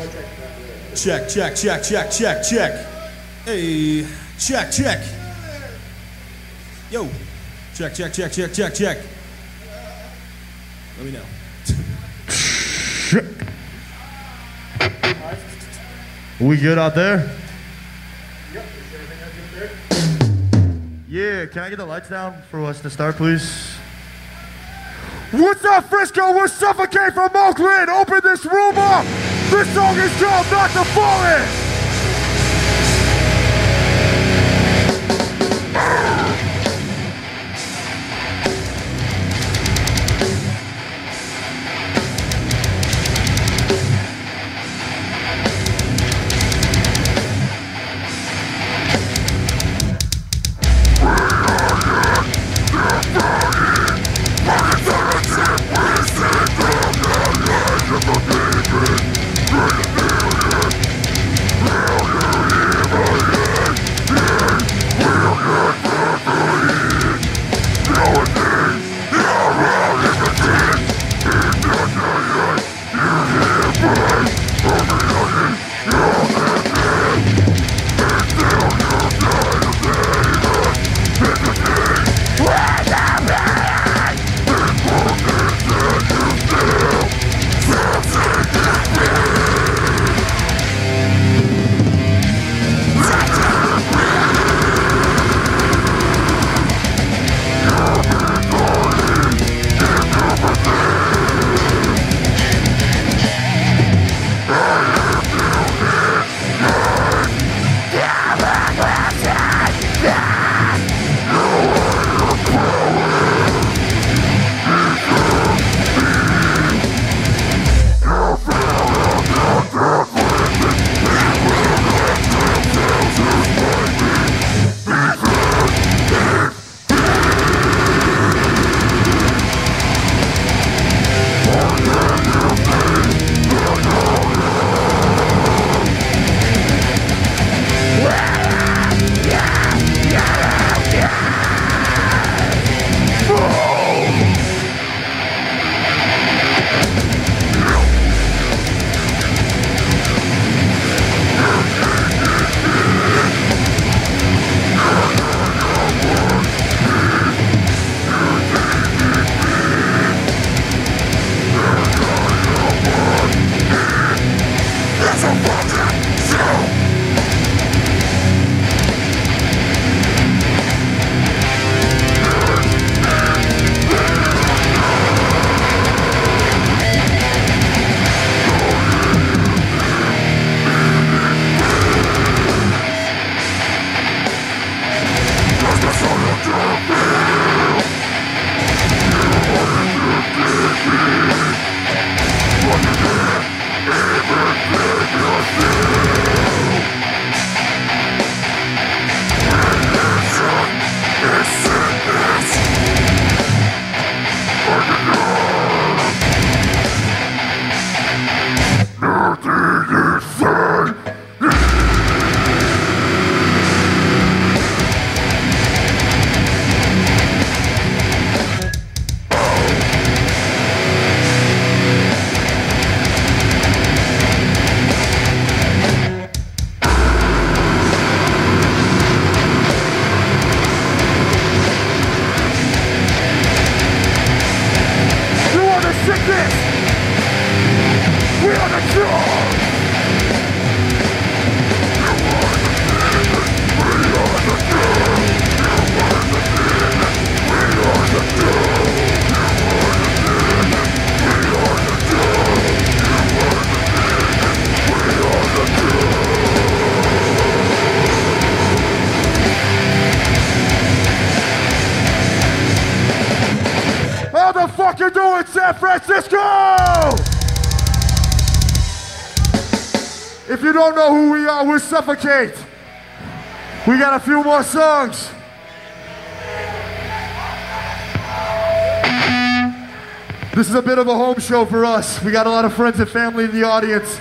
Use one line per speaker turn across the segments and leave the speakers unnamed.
Check, check, check, check, check, check. Hey, check, check. Yo, check, check, check, check, check, check. Let me know.
We good out there? Yeah, can I get the lights down for us to start, please? What's up, Frisco? We're Suffocate from Oakland. Open this room up. This song is called Not to Fall In. You doing, San Francisco? If you don't know who we are, we're Suffocate. We got a few more songs. This is a bit of a home show for us. We got a lot of friends and family in the audience.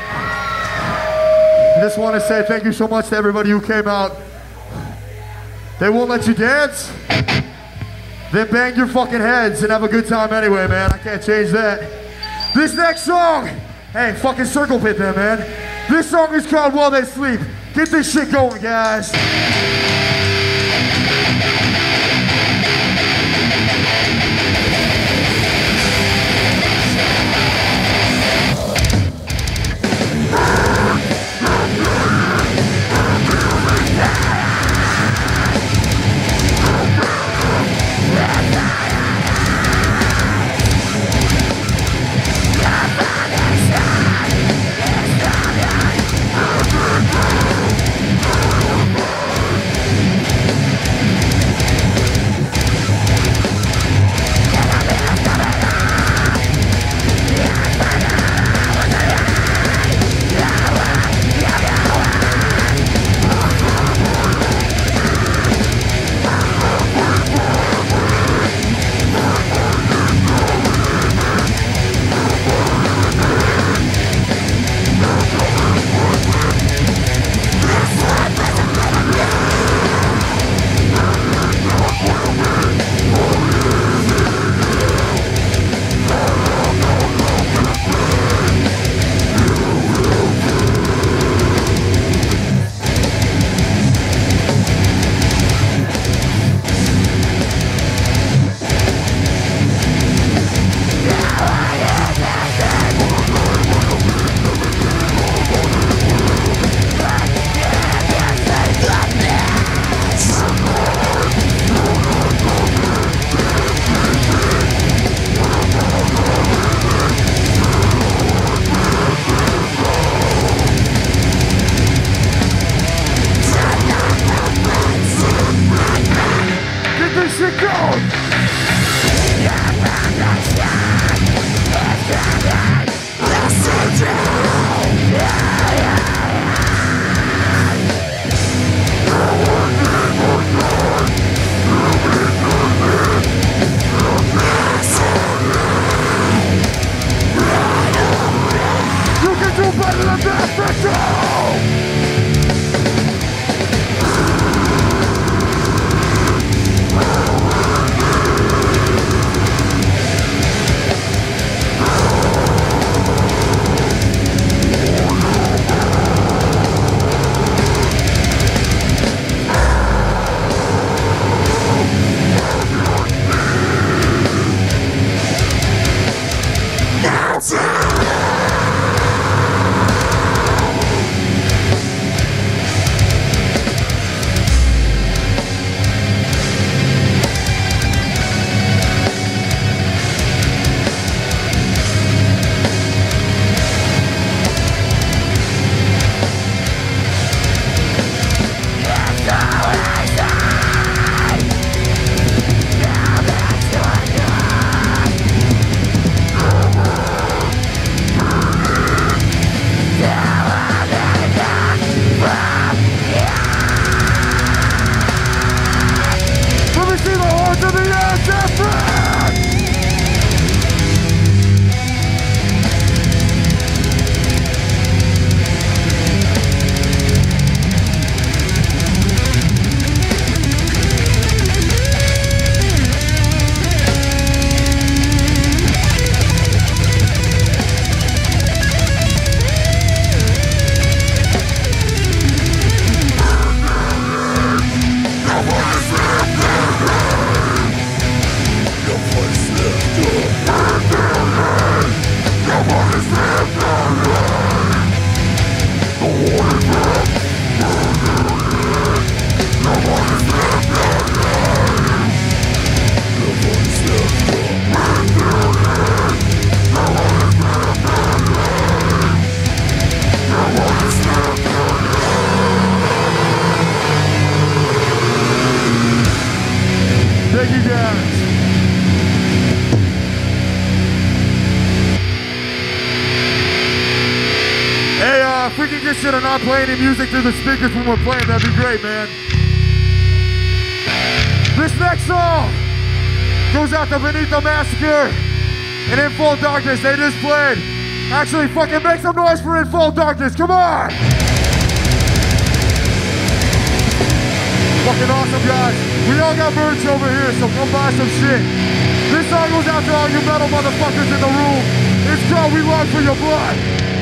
I just want to say thank you so much to everybody who came out. They won't let you dance? Then bang your fucking heads and have a good time anyway, man. I can't change that. This next song Hey, fucking circle pit there, man. This song is called While They Sleep. Get this shit going, guys. If we can get shit or not play any music through the speakers when we're playing, that'd be great, man. This next song goes out to Beneath the Massacre and In Full Darkness. They just played. Actually, fucking make some noise for In Full Darkness. Come on! Fucking awesome, guys. We all got merch over here, so come buy some shit. This song goes out to all you metal motherfuckers in the room. It's go, we long for your blood.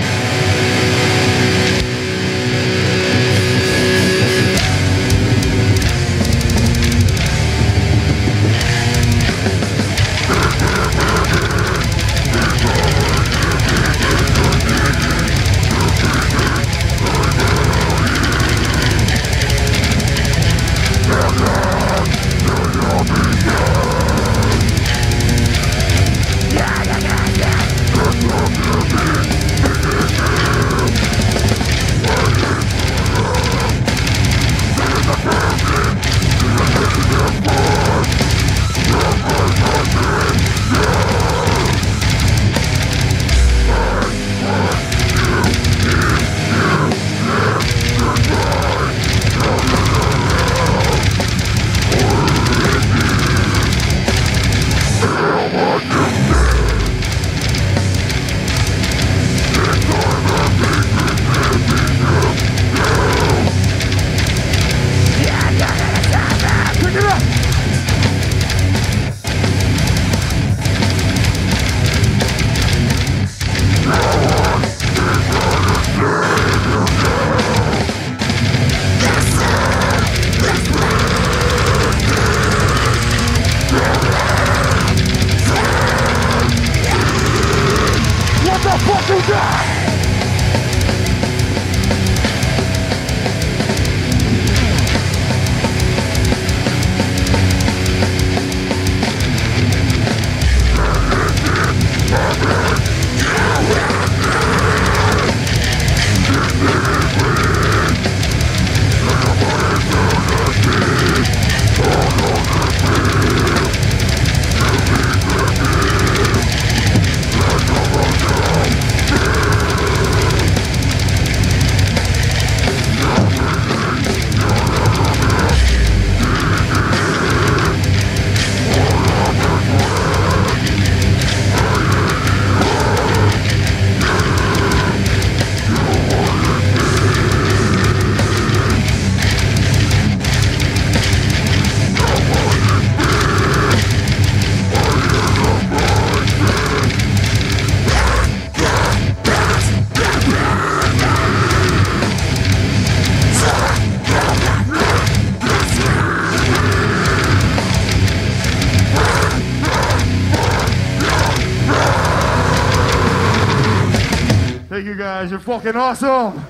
Thank you guys, you're fucking awesome.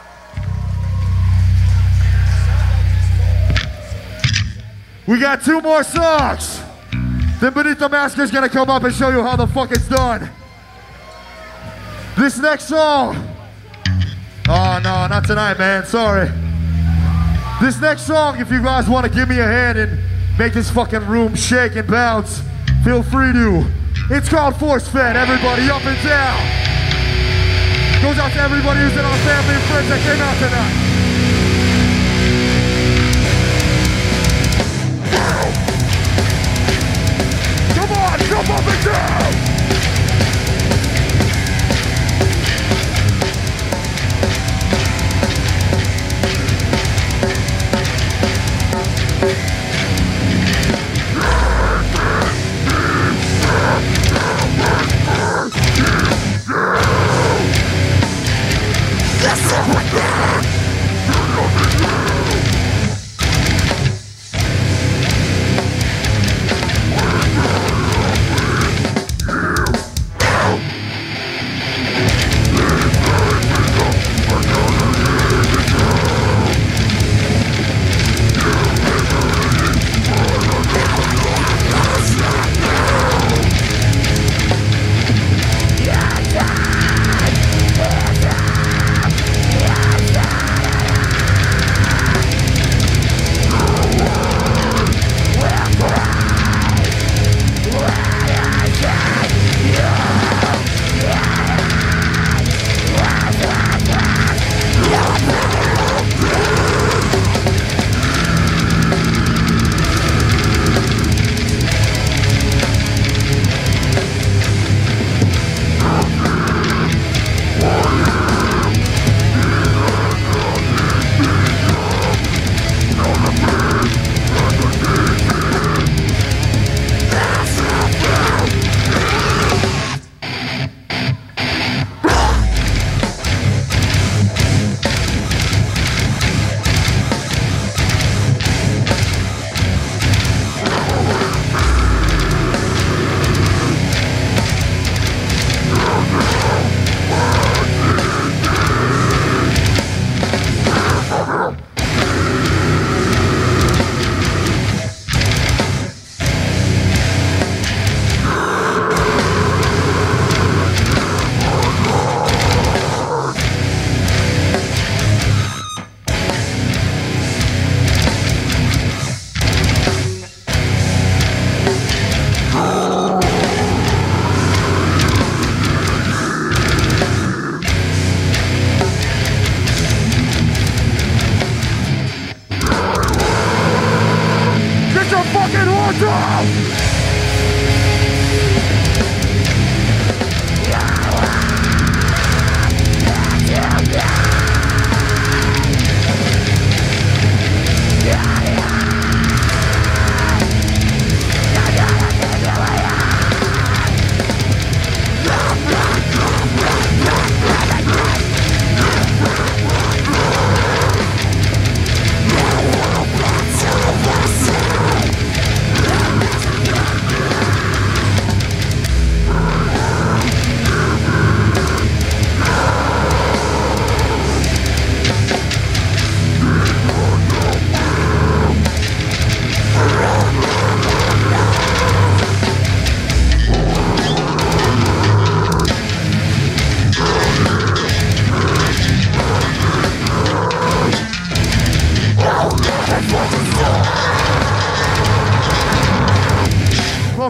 We got 2 more songs. Then Beneath the Mask is gonna come up and show you how the fuck it's done. This next song. Oh no, not tonight, man, sorry. This next song, if you guys want to give me a hand and make this fucking room shake and bounce, feel free to. It's called Force Fed, everybody up and down. Goes out to everybody who's in our family and friends that came out tonight. Come on, jump up and down!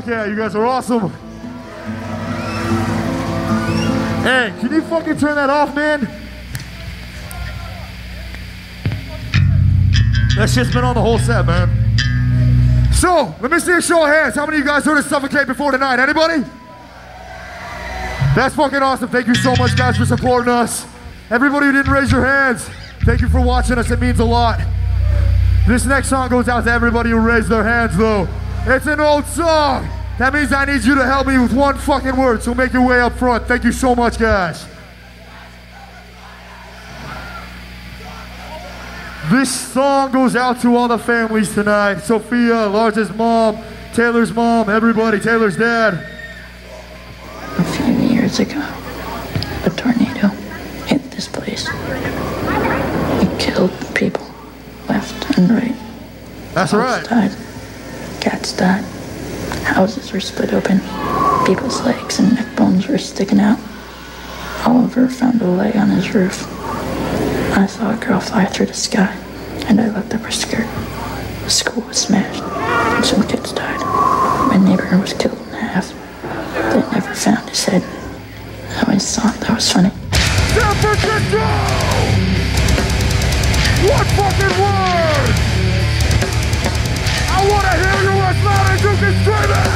Fuck yeah, you guys are awesome. Hey, can you fucking turn that off, man? That shit's been on the whole set, man. So, let me see a show of hands. How many of you guys heard of Suffocate before tonight? Anybody? That's fucking awesome. Thank you so much, guys, for supporting us. Everybody who didn't raise your hands, thank you for watching us. It means a lot. This next song goes out to everybody who raised their hands, though. It's an old song. That means I need you to help me with one fucking word, so make your way up front. Thank you so much, guys. This song goes out to all the families tonight. Sophia, Lars' mom, Taylor's mom, everybody, Taylor's dad.
A few years ago, a tornado hit this place. It killed people left and right.
That's right.
Dogs died. Cats died. Houses were split open. People's legs and neck bones were sticking out. Oliver found a leg on his roof. I saw a girl fly through the sky, and I looked up her skirt. The school was smashed, and some kids died. My neighbor was killed in half. They never found his head. I always thought that was funny.
San Francisco! One fucking word! I want to hear you as loud as you can scream it!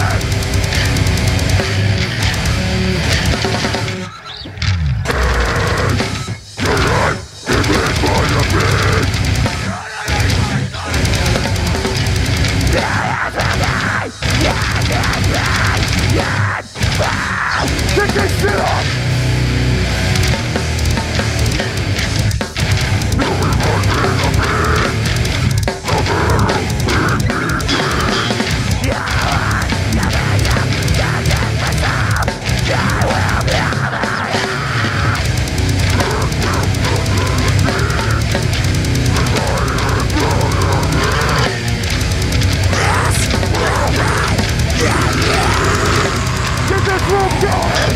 Get this shit up! Get this room going!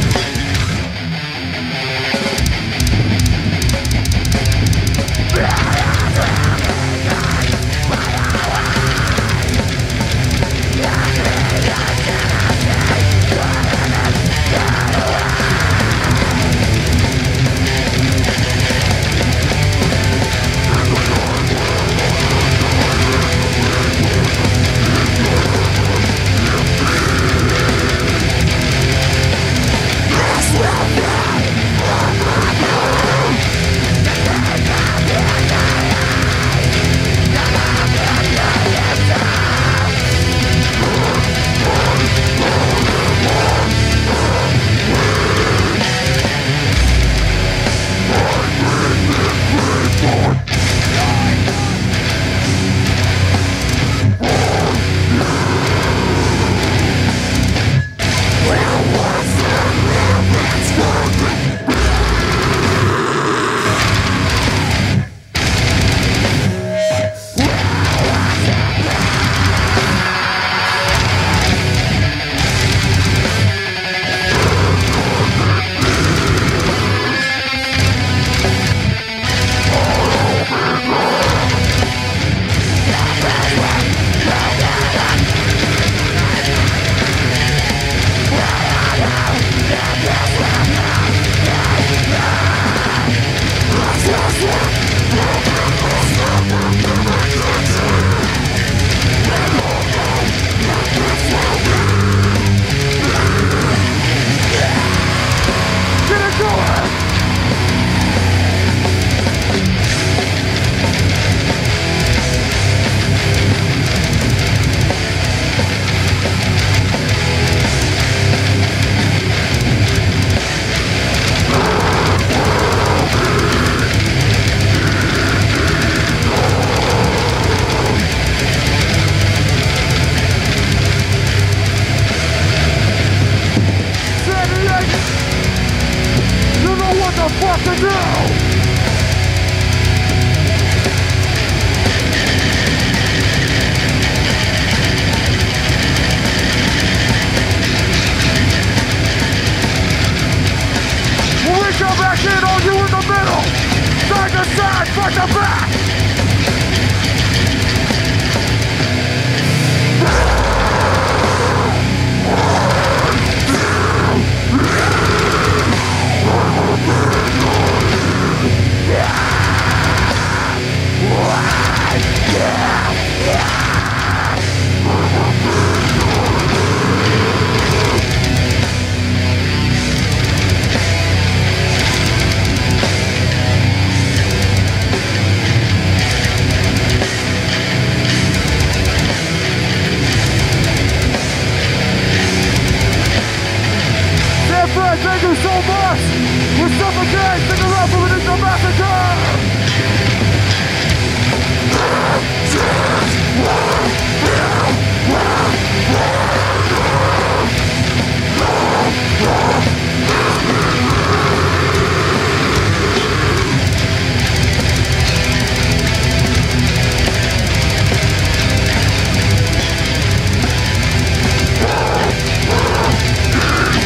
Hey, stick around for the Initial Massacre!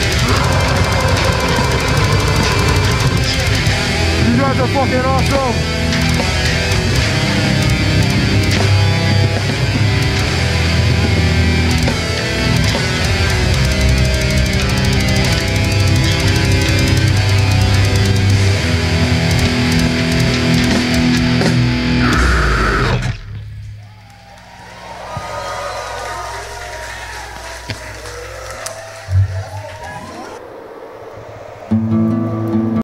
You guys are fucking awesome.